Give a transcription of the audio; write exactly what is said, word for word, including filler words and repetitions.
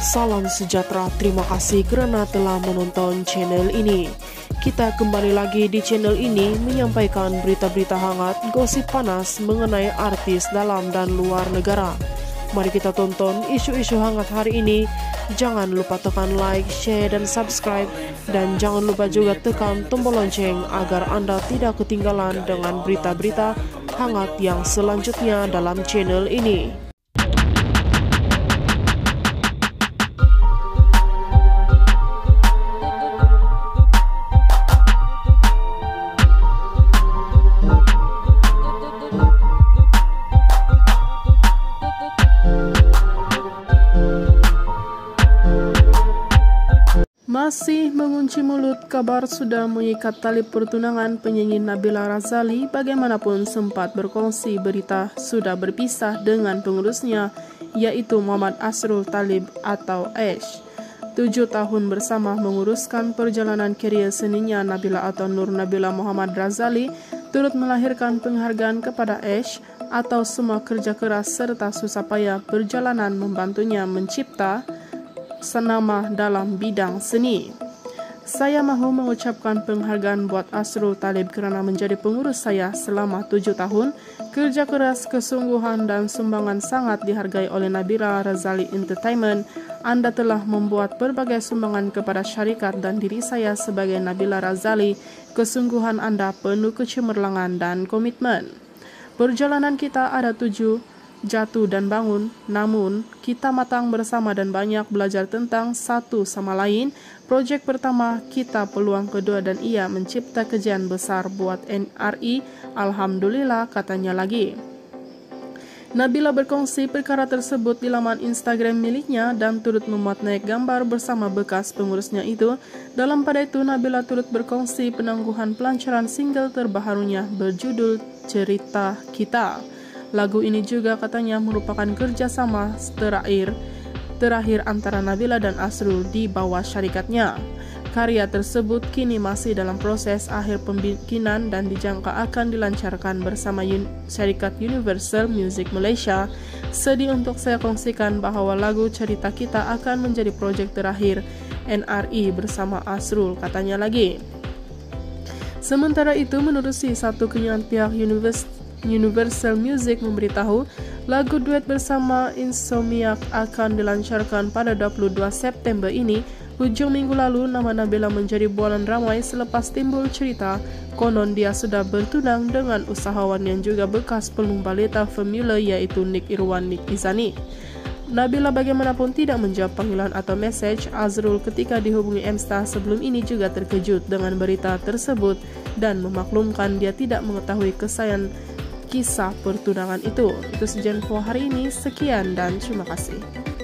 Salam sejahtera, terima kasih karena telah menonton channel ini. Kita kembali lagi di channel ini menyampaikan berita-berita hangat, gosip panas mengenai artis dalam dan luar negara. Mari kita tonton isu-isu hangat hari ini. Jangan lupa tekan like, share, dan subscribe. Dan jangan lupa juga tekan tombol lonceng agar Anda tidak ketinggalan dengan berita-berita hangat yang selanjutnya dalam channel ini. Masih mengunci mulut, kabar sudah mengikat tali pertunangan penyanyi Nabila Razali bagaimanapun sempat berkongsi berita sudah berpisah dengan pengurusnya, yaitu Muhammad Asrul Talib atau Ash. Tujuh tahun bersama menguruskan perjalanan karier seninya, Nabila atau Nur Nabila Muhammad Razali turut melahirkan penghargaan kepada Ash atau semua kerja keras serta susah payah perjalanan membantunya mencipta senama dalam bidang seni. Saya mahu mengucapkan penghargaan buat Asrul Talib kerana menjadi pengurus saya selama tujuh tahun. Kerja keras, kesungguhan, dan sumbangan sangat dihargai oleh Nabila Razali Entertainment. Anda telah membuat berbagai sumbangan kepada syarikat dan diri saya sebagai Nabila Razali. Kesungguhan Anda penuh kecemerlangan dan komitmen. Perjalanan kita ada tujuh, jatuh dan bangun, namun kita matang bersama dan banyak belajar tentang satu sama lain. Projek pertama kita, peluang kedua, dan ia mencipta kejayaan besar buat N R I. Alhamdulillah, katanya lagi. Nabila berkongsi perkara tersebut di laman Instagram miliknya dan turut memuat naik gambar bersama bekas pengurusnya itu. Dalam pada itu, Nabila turut berkongsi penangguhan pelancaran single terbarunya berjudul Cerita Kita. Lagu ini juga katanya merupakan kerjasama terakhir terakhir antara Nabila dan Asrul di bawah syarikatnya. Karya tersebut kini masih dalam proses akhir pembikinan dan dijangka akan dilancarkan bersama un syarikat Universal Music Malaysia. Sedih untuk saya kongsikan bahwa lagu Cerita Kita akan menjadi proyek terakhir N R I bersama Asrul, katanya lagi. Sementara itu, menerusi satu kenyataan pihak Universal Universal Music memberitahu lagu duet bersama Insomniac akan dilancarkan pada dua puluh dua September ini. Hujung minggu lalu, nama Nabila menjadi bualan ramai selepas timbul cerita konon dia sudah bertunang dengan usahawan yang juga bekas pelumba baleta Formula, yaitu Nick Irwan Nick Izani. Nabila bagaimanapun tidak menjawab panggilan atau message Azrul ketika dihubungi M-Star sebelum ini juga terkejut dengan berita tersebut dan memaklumkan dia tidak mengetahui kesayangan kisah pertunangan itu. Itu saja info hari ini. Sekian dan terima kasih.